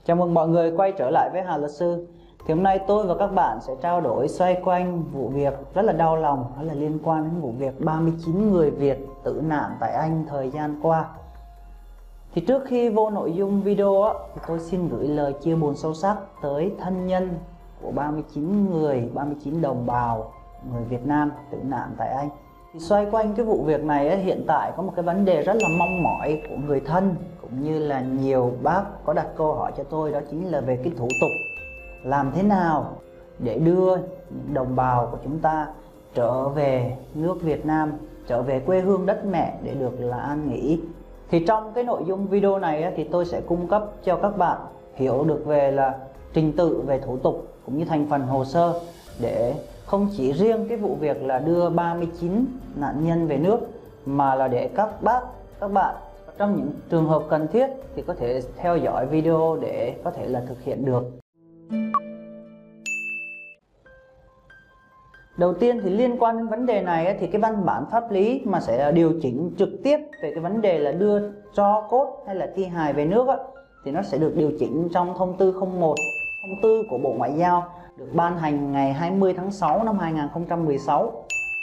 Chào mừng mọi người quay trở lại với Hà Luật Sư. Thì hôm nay tôi và các bạn sẽ trao đổi xoay quanh vụ việc rất là đau lòng, đó là liên quan đến vụ việc 39 người Việt tử nạn tại Anh thời gian qua. Thì trước khi vô nội dung video thì tôi xin gửi lời chia buồn sâu sắc tới thân nhân của 39 đồng bào người Việt Nam tử nạn tại Anh. Thì xoay quanh cái vụ việc này hiện tại có một cái vấn đề rất là mong mỏi của người thân cũng như là nhiều bác có đặt câu hỏi cho tôi, đó chính là về cái thủ tục làm thế nào để đưa những đồng bào của chúng ta trở về nước Việt Nam, trở về quê hương đất mẹ để được là an nghỉ. Thì trong cái nội dung video này thì tôi sẽ cung cấp cho các bạn hiểu được về là trình tự, về thủ tục cũng như thành phần hồ sơ, để không chỉ riêng cái vụ việc là đưa 39 nạn nhân về nước, mà là để các bác, các bạn trong những trường hợp cần thiết thì có thể theo dõi video để có thể là thực hiện được. Đầu tiên thì liên quan đến vấn đề này thì cái văn bản pháp lý mà sẽ điều chỉnh trực tiếp về cái vấn đề là đưa tro cốt hay là thi hài về nước thì nó sẽ được điều chỉnh trong thông tư 01, thông tư của Bộ Ngoại giao được ban hành ngày 20 tháng 6 năm 2016.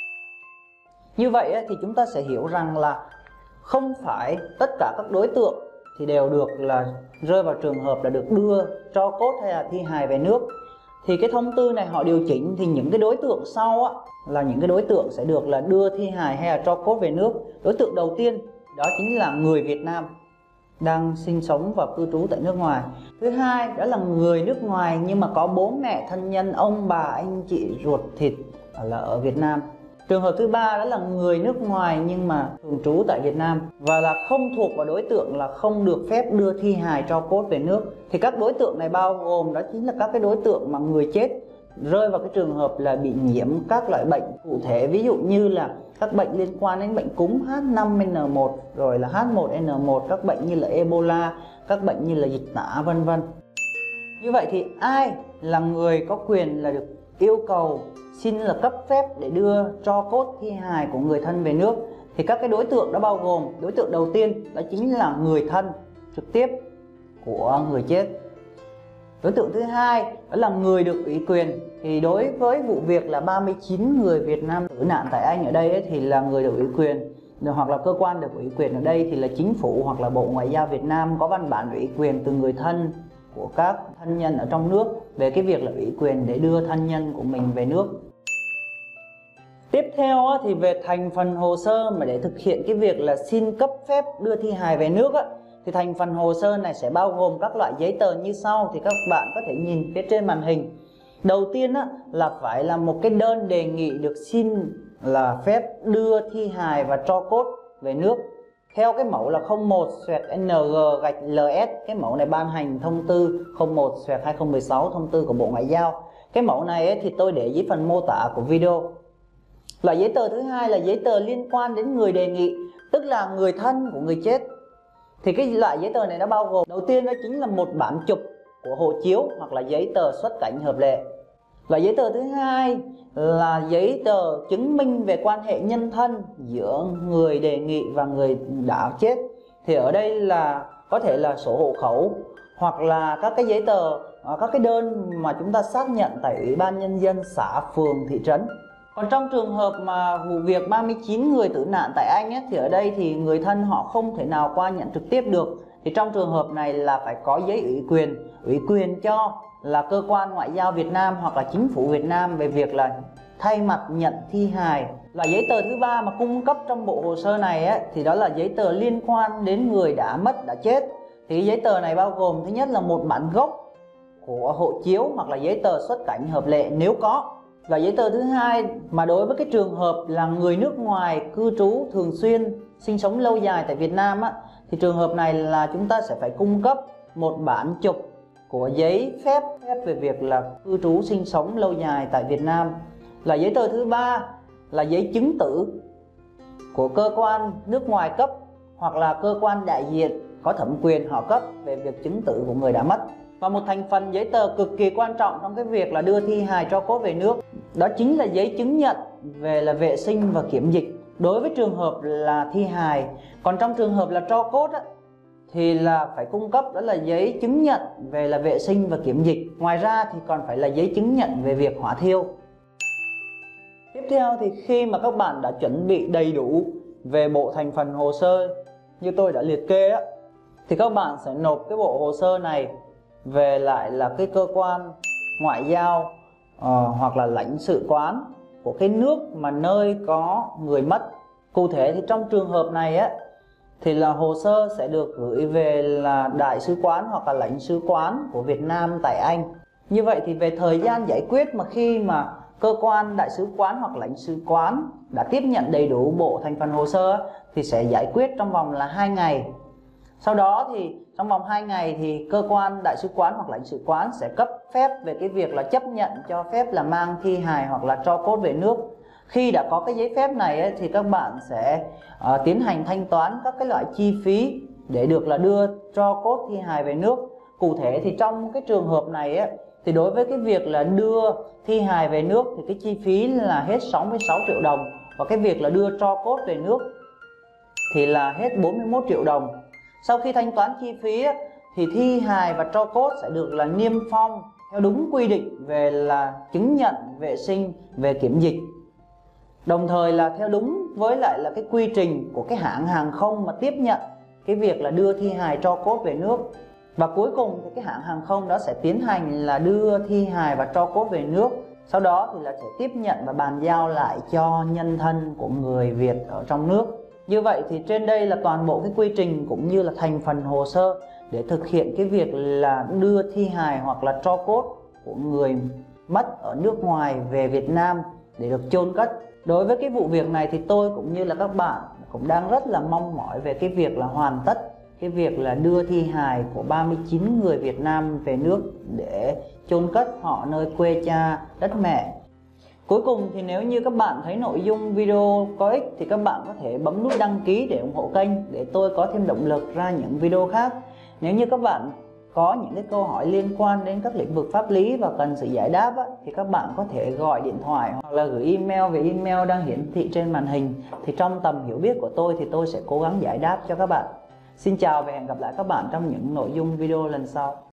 Như vậy thì chúng ta sẽ hiểu rằng là không phải tất cả các đối tượng thì đều được là rơi vào trường hợp là được đưa tro cốt hay là thi hài về nước. Thì cái thông tư này họ điều chỉnh thì những cái đối tượng sau là những cái đối tượng sẽ được là đưa thi hài hay là tro cốt về nước. Đối tượng đầu tiên đó chính là người Việt Nam đang sinh sống và cư trú tại nước ngoài. Thứ hai đó là người nước ngoài nhưng mà có bố mẹ thân nhân, ông bà, anh chị ruột thịt là ở Việt Nam. Trường hợp thứ ba đó là người nước ngoài nhưng mà thường trú tại Việt Nam và là không thuộc vào đối tượng là không được phép đưa thi hài tro cốt về nước. Thì các đối tượng này bao gồm đó chính là các cái đối tượng mà người chết rơi vào cái trường hợp là bị nhiễm các loại bệnh cụ thể, ví dụ như là các bệnh liên quan đến bệnh cúm H5N1 rồi là H1N1, các bệnh như là Ebola, các bệnh như là dịch tả vân vân. Như vậy thì ai là người có quyền là được yêu cầu xin là cấp phép để đưa tro cốt thi hài của người thân về nước? Thì các cái đối tượng đó bao gồm: đối tượng đầu tiên đó chính là người thân trực tiếp của người chết. Đối tượng thứ hai đó là người được ủy quyền. Thì đối với vụ việc là 39 người Việt Nam tử nạn tại Anh ở đây thì là người được ủy quyền, hoặc là cơ quan được ủy quyền ở đây thì là chính phủ hoặc là Bộ Ngoại giao Việt Nam có văn bản ủy quyền từ người thân của các thân nhân ở trong nước về cái việc là ủy quyền để đưa thân nhân của mình về nước. Tiếp theo thì về thành phần hồ sơ mà để thực hiện cái việc là xin cấp phép đưa thi hài về nước thì thành phần hồ sơ này sẽ bao gồm các loại giấy tờ như sau. Thì các bạn có thể nhìn phía trên màn hình. Đầu tiên là phải là một cái đơn đề nghị được xin là phép đưa thi hài và tro cốt về nước theo cái mẫu là 01/NG/LS. Cái mẫu này ban hành thông tư 01/2016, thông tư của Bộ Ngoại giao. Cái mẫu này thì tôi để dưới phần mô tả của video. Loại giấy tờ thứ hai là giấy tờ liên quan đến người đề nghị, tức là người thân của người chết. Thì cái loại giấy tờ này nó bao gồm: đầu tiên đó chính là một bản chụp của hộ chiếu hoặc là giấy tờ xuất cảnh hợp lệ. Loại giấy tờ thứ hai là giấy tờ chứng minh về quan hệ nhân thân giữa người đề nghị và người đã chết. Thì ở đây là có thể là sổ hộ khẩu hoặc là các cái giấy tờ, các cái đơn mà chúng ta xác nhận tại Ủy ban Nhân dân xã, phường, thị trấn. Còn trong trường hợp mà vụ việc 39 người tử nạn tại Anh thì ở đây thì người thân họ không thể nào qua nhận trực tiếp được. Thì trong trường hợp này là phải có giấy ủy quyền cho là cơ quan ngoại giao Việt Nam hoặc là chính phủ Việt Nam về việc là thay mặt nhận thi hài. Loại giấy tờ thứ ba mà cung cấp trong bộ hồ sơ này thì đó là giấy tờ liên quan đến người đã mất, đã chết. Thì giấy tờ này bao gồm: thứ nhất là một bản gốc của hộ chiếu hoặc là giấy tờ xuất cảnh hợp lệ nếu có. Và giấy tờ thứ hai mà đối với cái trường hợp là người nước ngoài cư trú thường xuyên, sinh sống lâu dài tại Việt Nam thì trường hợp này là chúng ta sẽ phải cung cấp một bản chụp của giấy phép về việc là cư trú sinh sống lâu dài tại Việt Nam. Là giấy tờ thứ ba là giấy chứng tử của cơ quan nước ngoài cấp hoặc là cơ quan đại diện có thẩm quyền họ cấp về việc chứng tử của người đã mất. Và một thành phần giấy tờ cực kỳ quan trọng trong cái việc là đưa thi hài tro cốt về nước, đó chính là giấy chứng nhận về là vệ sinh và kiểm dịch đối với trường hợp là thi hài. Còn trong trường hợp là tro cốt thì là phải cung cấp đó là giấy chứng nhận về là vệ sinh và kiểm dịch. Ngoài ra thì còn phải là giấy chứng nhận về việc hỏa thiêu. Tiếp theo thì khi mà các bạn đã chuẩn bị đầy đủ về bộ thành phần hồ sơ như tôi đã liệt kê á, thì các bạn sẽ nộp cái bộ hồ sơ này về lại là cái cơ quan ngoại giao hoặc là lãnh sự quán của cái nước mà nơi có người mất. Cụ thể thì trong trường hợp này á, thì là hồ sơ sẽ được gửi về là đại sứ quán hoặc là lãnh sứ quán của Việt Nam tại Anh. Như vậy thì về thời gian giải quyết mà khi mà cơ quan đại sứ quán hoặc lãnh sứ quán đã tiếp nhận đầy đủ bộ thành phần hồ sơ thì sẽ giải quyết trong vòng là 2 ngày. Sau đó thì trong vòng 2 ngày thì cơ quan đại sứ quán hoặc lãnh sự quán sẽ cấp phép về cái việc là chấp nhận cho phép là mang thi hài hoặc là tro cốt về nước. Khi đã có cái giấy phép này ấy, thì các bạn sẽ tiến hành thanh toán các cái loại chi phí để được là đưa tro cốt thi hài về nước. Cụ thể thì trong cái trường hợp này ấy, thì đối với cái việc là đưa thi hài về nước thì cái chi phí là hết 66 triệu đồng, và cái việc là đưa tro cốt về nước thì là hết 41 triệu đồng. Sau khi thanh toán chi phí ấy, thì thi hài và tro cốt sẽ được là niêm phong theo đúng quy định về là chứng nhận vệ sinh về kiểm dịch, đồng thời là theo đúng với lại là cái quy trình của cái hãng hàng không mà tiếp nhận cái việc là đưa thi hài tro cốt về nước. Và cuối cùng thì cái hãng hàng không đó sẽ tiến hành là đưa thi hài và tro cốt về nước. Sau đó thì là sẽ tiếp nhận và bàn giao lại cho nhân thân của người Việt ở trong nước. Như vậy thì trên đây là toàn bộ cái quy trình cũng như là thành phần hồ sơ để thực hiện cái việc là đưa thi hài hoặc là tro cốt của người mất ở nước ngoài về Việt Nam để được chôn cất. Đối với cái vụ việc này thì tôi cũng như là các bạn cũng đang rất là mong mỏi về cái việc là hoàn tất cái việc là đưa thi hài của 39 người Việt Nam về nước để chôn cất họ nơi quê cha đất mẹ. Cuối cùng thì nếu như các bạn thấy nội dung video có ích thì các bạn có thể bấm nút đăng ký để ủng hộ kênh để tôi có thêm động lực ra những video khác. Nếu như các bạn có những cái câu hỏi liên quan đến các lĩnh vực pháp lý và cần sự giải đáp thì các bạn có thể gọi điện thoại hoặc là gửi email về email đang hiển thị trên màn hình. Thì trong tầm hiểu biết của tôi thì tôi sẽ cố gắng giải đáp cho các bạn. Xin chào và hẹn gặp lại các bạn trong những nội dung video lần sau.